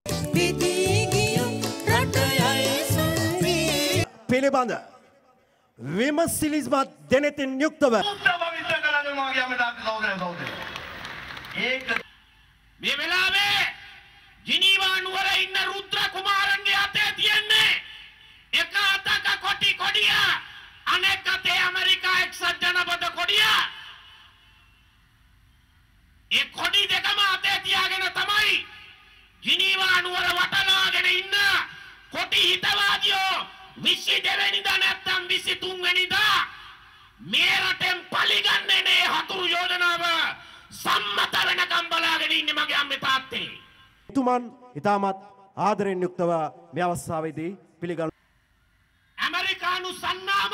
පිළිබඳ විමසිලිස්මත් දෙනෙතින් යුක්තව මේ වෙලාවේ ජිනීවා නුවර ඉන්න රුද්‍ර කුමාරන්ගේ අතේ තියෙන්නේ එක අතක කොටි කොඩිය අනෙක් අතේ ඇමරිකා එක්සත් ජනපද කොඩිය. ඒ කොඩි දෙකම අතේ තියාගෙන තමයි ජිනීවා නුවර වටලාගෙන ඉන්න කොටි හිතවාදියෝ 22 වෙනිදා නැත්තම් 23 වෙනිදා මේ රටෙන් පලිගන්නේ නේ හතුරු යෝජනාව සම්මත වෙනකම් බලාගෙන ඉන්නේ මගේ අම්මේ තාත්තේ. තුමන් ඉතාමත් ආදරෙන් යුක්තව මේ අවස්ථාවේදී පිළිගන්න. ඇමරිකානු සන්නාම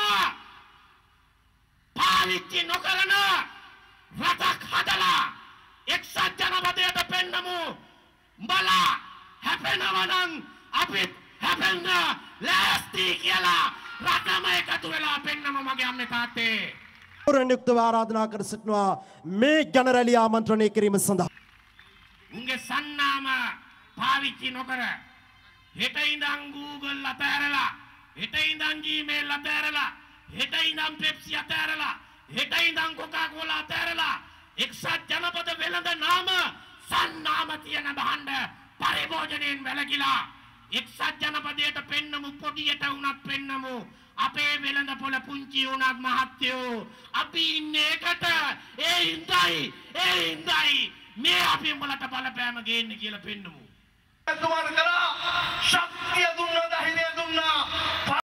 පාවිච්චි නොකරන රටක් හදලා එක්සත් ජනපදයට පෙන්නමු. බලා හැපෙනවා නම් අපිත් හැපෙන්න ලෑස්ති කියලා රටම එකතු වෙලා පෙන්නමු මගේ අම්මේ තාත්තේ. යුක්තව ආරාධනා කර සිටිනවා මේ ජනරැලිය ආමන්ත්‍රණය කිරීම සඳහා. උන්ගේ සන්නාම පාවිච්චි නොකර හෙට ඉඳන් Google අතහැරලා හෙට ඉඳන් Gmail අතහැරලා හෙට ඉඳන් Pepsi අතහැරලා හෙට ඉඳන් Coca-Cola අතහැරලා එක්සත් ජනපද වෙළඳ නාම සන්නාම තියෙන භාණ්ඩ පරිභෝජනයෙන් වැළකීලා එක්සත් ජනපදයට පෙන්නමු පොඩියට උනත් පෙන්නමු අපේ වෙළඳ පොළ පුංචි උනත් මහත්යෝ අපි ඉන්නේ එකට ඒ හිඳයි මේ අපි උඹලට බලපෑම ගේන්න කියලා පෙන්නමු. ශක්තිය දුන්නා, ධෛර්යය දුන්නා.